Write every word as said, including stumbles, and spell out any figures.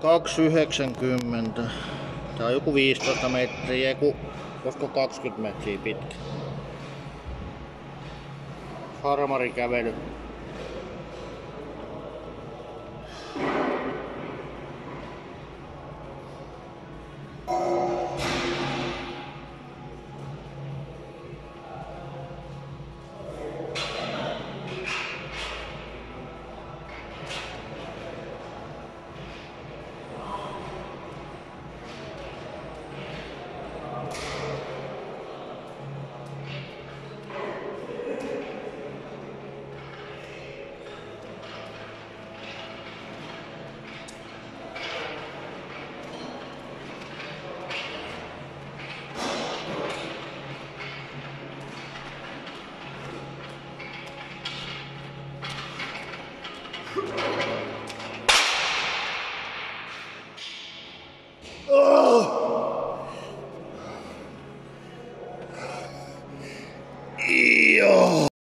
kaksi yhdeksänkymmentä. Tää on joku viisitoista metriä, joku, koska kaksikymmentä metriä pitkä. Farmarikävely. Oh! Joo.